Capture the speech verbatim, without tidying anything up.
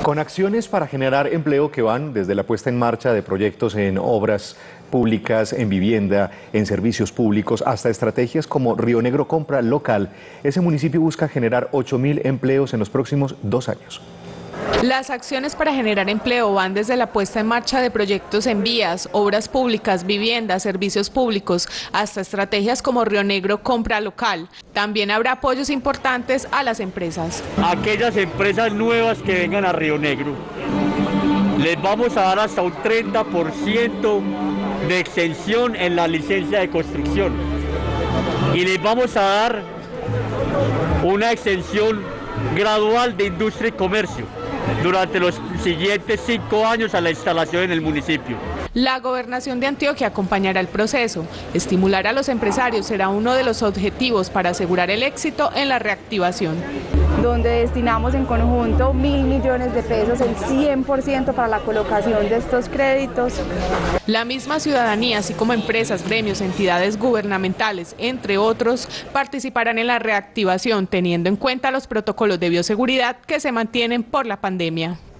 Con acciones para generar empleo que van desde la puesta en marcha de proyectos en obras públicas, en vivienda, en servicios públicos, hasta estrategias como Río Negro Compra Local, ese municipio busca generar ocho mil empleos en los próximos dos años. Las acciones para generar empleo van desde la puesta en marcha de proyectos en vías, obras públicas, viviendas, servicios públicos, hasta estrategias como Río Negro Compra Local. También habrá apoyos importantes a las empresas. Aquellas empresas nuevas que vengan a Río Negro, les vamos a dar hasta un treinta por ciento de exención en la licencia de construcción. Y les vamos a dar una exención gradual de industria y comercio durante los siguientes cinco años a la instalación en el municipio. La Gobernación de Antioquia acompañará el proceso. Estimular a los empresarios será uno de los objetivos para asegurar el éxito en la reactivación. Donde destinamos en conjunto mil millones de pesos, el cien por ciento para la colocación de estos créditos. La misma ciudadanía, así como empresas, gremios, entidades gubernamentales, entre otros, participarán en la reactivación teniendo en cuenta los protocolos de bioseguridad que se mantienen por la pandemia.